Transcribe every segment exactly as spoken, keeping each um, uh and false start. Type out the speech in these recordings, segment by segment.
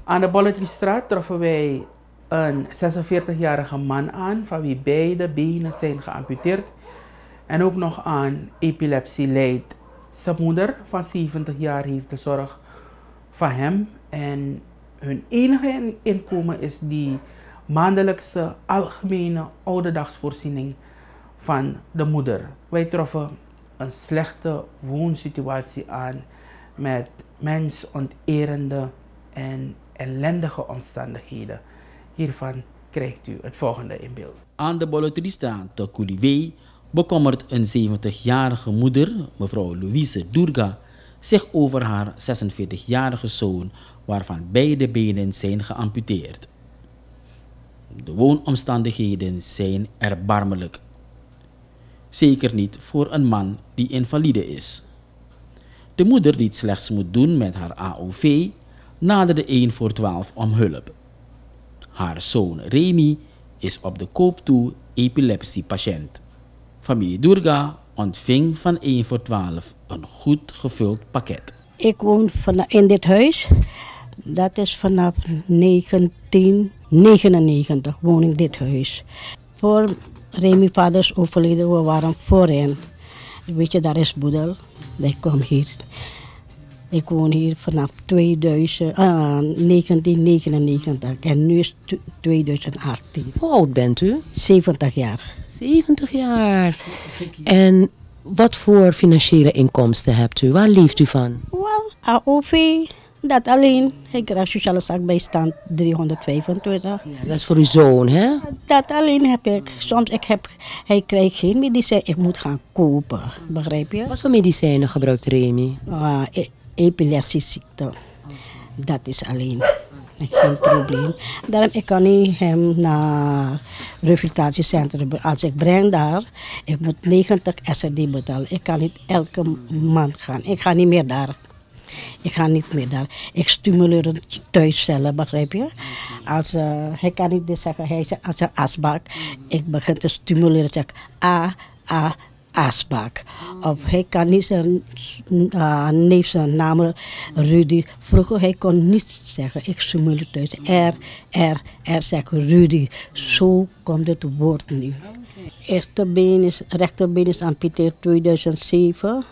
Aan de Bolletriestraat troffen wij een zesenveertigjarige man aan van wie beide benen zijn geamputeerd en ook nog aan epilepsie lijdt. Zijn moeder van zeventig jaar heeft de zorg van hem en hun enige inkomen is die maandelijkse algemene ouderdagsvoorziening van de moeder. Wij troffen een slechte woonsituatie aan met mensonterende en ellendige omstandigheden. Hiervan krijgt u het volgende in beeld. Aan de Bolletriestraat te Kuliwee bekommert een zeventigjarige moeder, mevrouw Louise Durga, zich over haar zesenveertigjarige zoon, waarvan beide benen zijn geamputeerd. De woonomstandigheden zijn erbarmelijk. Zeker niet voor een man die invalide is. De moeder, die het slechts moet doen met haar A O V, naderde één voor twaalf om hulp. Haar zoon Remy is op de koop toe epilepsiepatiënt. Familie Durga ontving van één voor twaalf een goed gevuld pakket. Ik woon van, in dit huis. Dat is vanaf negentien negenennegentig woon ik in dit huis. Voor Remy vader is overleden, we waren voorin. Weet je, daar is Boedel. Ik kom hier. Ik woon hier vanaf tweeduizend, uh, negentien negenennegentig en nu is het tweeduizend achttien. Hoe oud bent u? zeventig jaar. zeventig jaar. En wat voor financiële inkomsten hebt u? Waar leeft u van? Wel, A O V, dat alleen. Ik krijg sociale zakbijstand driehonderdvijfentwintig. Ja, dat is voor uw zoon, hè? Dat alleen heb ik. Soms ik heb, hij krijgt geen medicijn, ik moet gaan kopen. Begrijp je? Wat voor medicijnen gebruikt Remy? Uh, e epilepsieziekte. Dat is alleen. Geen probleem. Daarom ik kan niet hem naar revalidatiecentrum. Als ik breng daar, ik moet negentig S R D betalen. Ik kan niet elke maand gaan. Ik ga niet meer daar. Ik ga niet meer daar. Ik stimuleer het thuis zelf, begrijp je? Als, uh, hij kan niet dus zeggen, hij is als een asbak. Ik begin te stimuleren, zeg A, A, asbak. Of hij kan niet zijn uh, neef zijn naam Rudy. Vroeger hij kon niet zeggen, ik stimuleer thuis. R, R, R, zeg Rudy. Zo komt het woord nu. Eerste been is, rechterbeen is amputeerd tweeduizend zeven.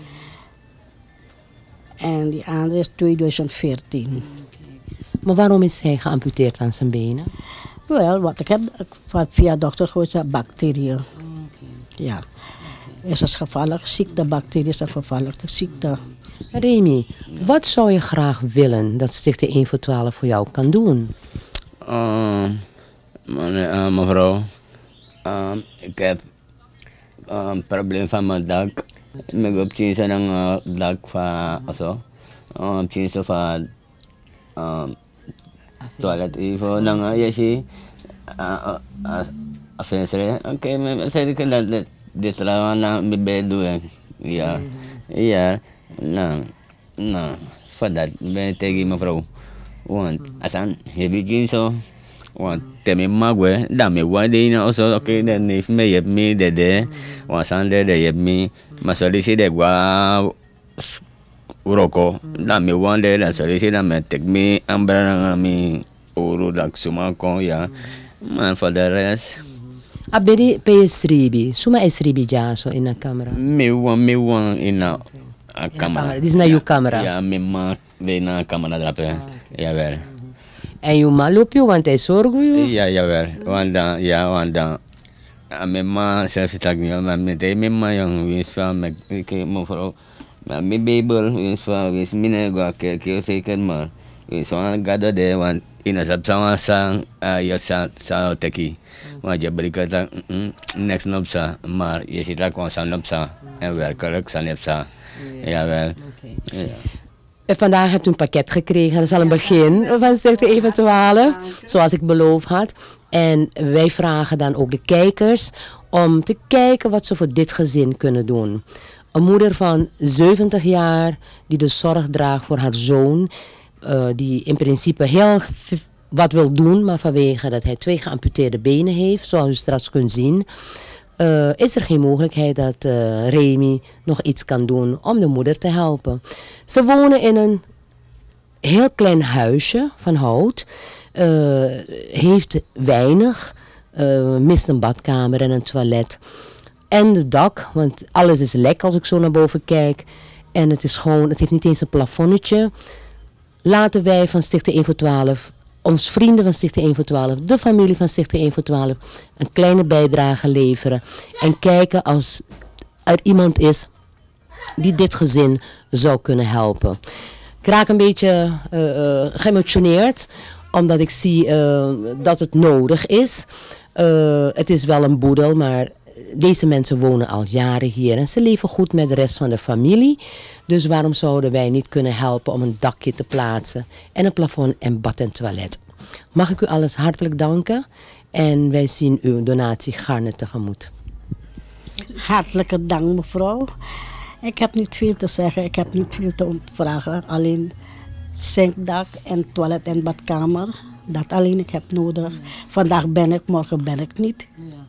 En die andere is tweeduizend veertien. Maar waarom is hij geamputeerd aan zijn benen? Wel, wat ik heb via dokter gehoord, is bacteriën. Ja. Het is een gevaarlijke ziekte, bacteriën is een gevaarlijke ziekte. Remy, wat zou je graag willen dat Stichting één voor twaalf voor jou kan doen? Uh, uh, mevrouw, uh, ik heb uh, een probleem van mijn dak. Ik heb change ng uh, dak van also, uh, change van uh, toilet even ng uh, yesi, afensre. Oké, maar zei ik dat dit trouwens na mijn bed doen. Ja, ja, nou, nou, voor dat ben ik tegen mevrouw. Want asan heb ik geen zo. Want temi magwe, dan me wade also oké, dan heeft me je me de de, want san de de je me, maar sollicite de gwa uroko, dan me wande dan sollicite dan me tek me ambra me oro dak suma kon ja, maar voor de rest. Abedi pe esribi, suma esribi jaso in de camera. Me wan me wan in a camera. Dit is naar uw camera. Ja, me ma de na camera drapen. Ja wel. En je ma loop je, want hij zorgt je? Ja, jawel. Want dan, ja, want dan, mijn ma zelfs tak niet, maar met die mijn ma jong, wees van, met ik mevrouw, maar mijn bijbel, wees van, wees minder gwa kerk, zeker maar, wees van gado de, want in een sapsama sang, je sa sa teki, want je bericht dat next nopsa, maar je zit daar gewoon san nopsa en werkelijk san nopsa, jawel. En vandaag hebt u een pakket gekregen. Dat is al een begin van Stichting één voor twaalf, zoals ik beloofd had. En wij vragen dan ook de kijkers om te kijken wat ze voor dit gezin kunnen doen. Een moeder van zeventig jaar die de zorg draagt voor haar zoon. Uh, die in principe heel wat wil doen, maar vanwege dat hij twee geamputeerde benen heeft, zoals u straks kunt zien. Uh, is er geen mogelijkheid dat uh, Remy nog iets kan doen om de moeder te helpen. Ze wonen in een heel klein huisje van hout. Uh, heeft weinig. Uh, mist een badkamer en een toilet. En het dak, want alles is lek als ik zo naar boven kijk. En het is gewoon, het heeft niet eens een plafonnetje. Laten wij van Stichting één voor twaalf, ons vrienden van Stichting één voor twaalf, de familie van Stichting één voor twaalf, een kleine bijdrage leveren. En kijken als er iemand is die dit gezin zou kunnen helpen. Ik raak een beetje uh, uh, geëmotioneerd, omdat ik zie uh, dat het nodig is. Uh, het is wel een boedel, maar deze mensen wonen al jaren hier en ze leven goed met de rest van de familie. Dus waarom zouden wij niet kunnen helpen om een dakje te plaatsen en een plafond en bad en toilet. Mag ik u alles hartelijk danken en wij zien uw donatie gaarne tegemoet. Hartelijke dank mevrouw. Ik heb niet veel te zeggen, ik heb niet veel te vragen. Alleen zinkdak en toilet en badkamer. Dat alleen ik heb nodig. Vandaag ben ik, morgen ben ik niet. Ja.